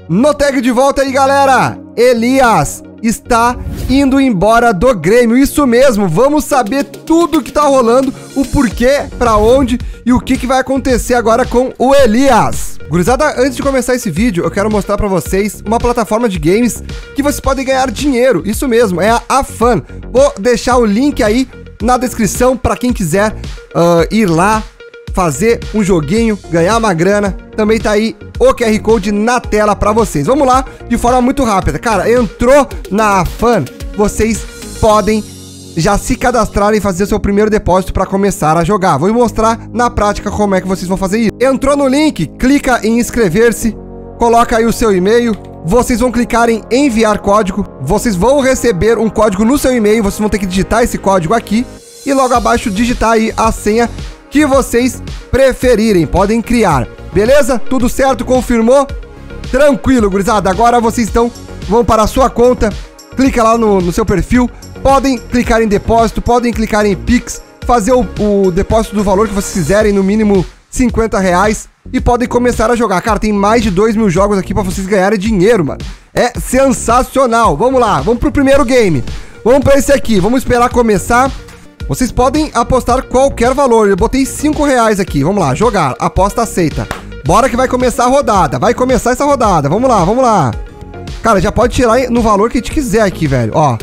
No tag de volta aí, galera, Elias está indo embora do Grêmio, isso mesmo, vamos saber tudo que tá rolando, o porquê, pra onde e o que vai acontecer agora com o Elias. Gurizada, antes de começar esse vídeo, eu quero mostrar pra vocês uma plataforma de games que vocês podem ganhar dinheiro, isso mesmo, é a AFAN. Vou deixar o link aí na descrição pra quem quiser ir lá, fazer um joguinho, ganhar uma grana. Também tá aí o QR Code na tela pra vocês. Vamos lá, de forma muito rápida. Cara, entrou na AFAN, vocês podem já se cadastrar e fazer seu primeiro depósito para começar a jogar. Vou mostrar na prática como é que vocês vão fazer isso. Entrou no link, clica em inscrever-se, coloca aí o seu e-mail, vocês vão clicar em enviar código, vocês vão receber um código no seu e-mail, vocês vão ter que digitar esse código aqui e logo abaixo digitar aí a senha que vocês preferirem, podem criar. Beleza? Tudo certo? Confirmou? Tranquilo, gurizada. Agora vocês vão para a sua conta, clica lá no seu perfil, podem clicar em depósito, podem clicar em Pix, fazer o depósito do valor que vocês quiserem, no mínimo R$50, e podem começar a jogar. Cara, tem mais de 2.000 jogos aqui para vocês ganharem dinheiro, mano. É sensacional. Vamos lá, vamos pro primeiro game. Vamos para esse aqui, vamos esperar começar. Vocês podem apostar qualquer valor. Eu botei R$5 aqui. Vamos lá, jogar. Aposta aceita. Bora que vai começar a rodada. Vai começar essa rodada. Vamos lá, vamos lá. Cara, já pode tirar no valor que a gente quiser aqui, velho. Ó.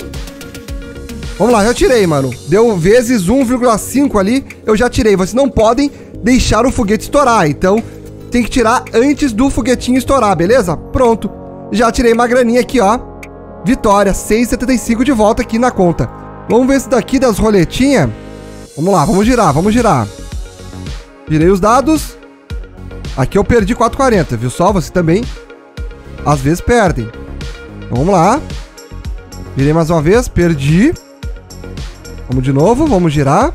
Vamos lá, já tirei, mano. Deu vezes 1,5 ali. Eu já tirei. Vocês não podem deixar o foguete estourar. Então, tem que tirar antes do foguetinho estourar, beleza? Pronto. Já tirei uma graninha aqui, ó. Vitória. 6,75 de volta aqui na conta. Vamos ver esse daqui das roletinhas. Vamos lá, vamos girar, vamos girar. Girei os dados. Aqui eu perdi 4,40, viu só? Você também, às vezes, perdem. Então, vamos lá. Girei mais uma vez, perdi. Vamos de novo, vamos girar.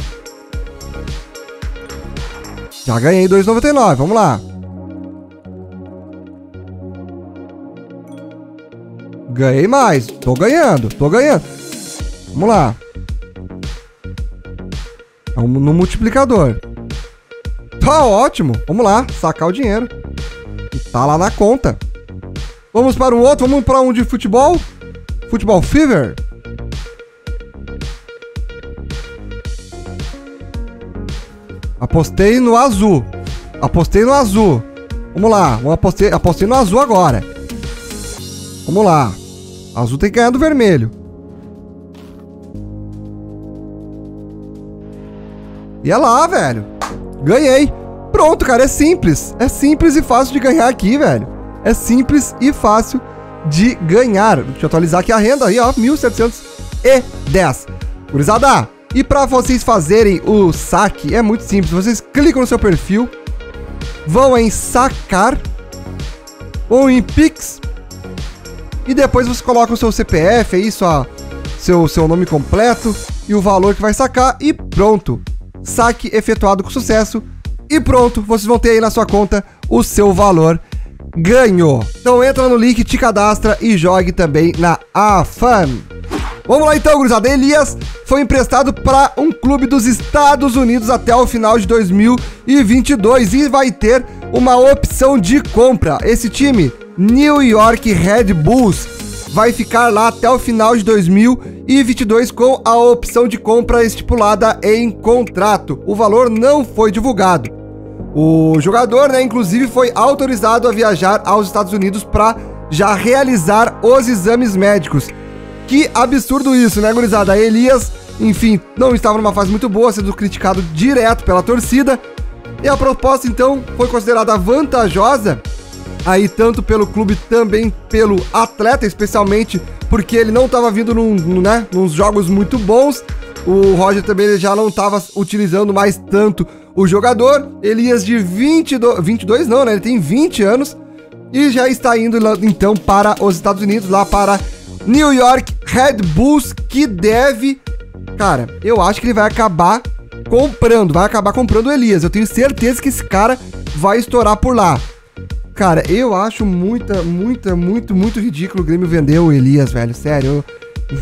Já ganhei 2,99, vamos lá. Ganhei mais, tô ganhando, tô ganhando. Vamos lá. Vamos no multiplicador. Tá ótimo. Vamos lá, sacar o dinheiro. E tá lá na conta. Vamos para um outro. Vamos para um de futebol. Futebol Fever. Apostei no azul. Apostei no azul. Vamos lá. Apostei no azul agora. Vamos lá. Azul tem que ganhar do vermelho. E é lá, velho. Ganhei. Pronto, cara, é simples. É simples e fácil de ganhar aqui, velho. É simples e fácil de ganhar. Deixa eu atualizar aqui a renda aí, ó. 1.710. Gurizada, e pra vocês fazerem o saque, é muito simples. Vocês clicam no seu perfil, vão em sacar, ou em Pix, e depois você coloca o seu CPF aí, seu nome completo e o valor que vai sacar e pronto. Saque efetuado com sucesso e pronto, vocês vão ter aí na sua conta o seu valor ganho. Então entra no link, te cadastra e jogue também na AFAN. Vamos lá então, gurizada. Elias foi emprestado para um clube dos Estados Unidos até o final de 2022 e vai ter uma opção de compra. Esse time, New York Red Bulls, vai ficar lá até o final de 2022 com a opção de compra estipulada em contrato. O valor não foi divulgado. O jogador, né, inclusive foi autorizado a viajar aos Estados Unidos para já realizar os exames médicos. Que absurdo isso, né, gurizada? Elias, enfim, não estava numa fase muito boa, sendo criticado direto pela torcida. E a proposta, então, foi considerada vantajosa aí tanto pelo clube, também pelo atleta, especialmente porque ele não estava vindo nos jogos muito bons. O Roger também já não estava utilizando mais tanto o jogador. Elias de 22 não, né? Ele tem 20 anos e já está indo então para os Estados Unidos, lá para New York Red Bulls, que deve... Cara, eu acho que ele vai acabar comprando o Elias. Eu tenho certeza que esse cara vai estourar por lá. Cara, eu acho muito ridículo o Grêmio vender o Elias, velho. Sério, eu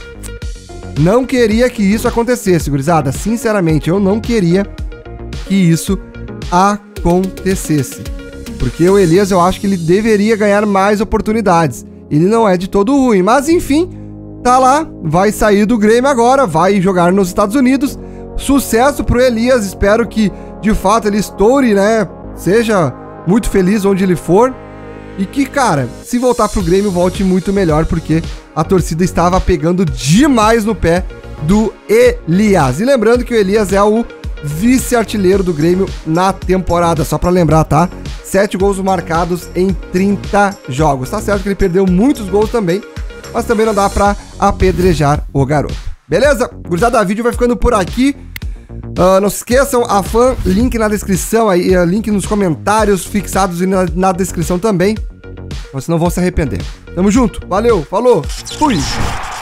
não queria que isso acontecesse, gurizada. Sinceramente, eu não queria que isso acontecesse. Porque o Elias, eu acho que ele deveria ganhar mais oportunidades. Ele não é de todo ruim, mas enfim, tá lá, vai sair do Grêmio agora, vai jogar nos Estados Unidos. Sucesso pro Elias, espero que de fato ele estoure, né? Seja muito feliz onde ele for. E que, cara, se voltar pro Grêmio, volte muito melhor, porque a torcida estava pegando demais no pé do Elias. E lembrando que o Elias é o vice-artilheiro do Grêmio na temporada, só pra lembrar, tá? 7 gols marcados em 30 jogos. Tá certo que ele perdeu muitos gols também, mas também não dá pra apedrejar o garoto. Beleza? Gurizada, o vídeo vai ficando por aqui. Não se esqueçam, a fan, link na descrição aí, link nos comentários fixados e na descrição também. Vocês não vão se arrepender. Tamo junto, valeu, falou, fui!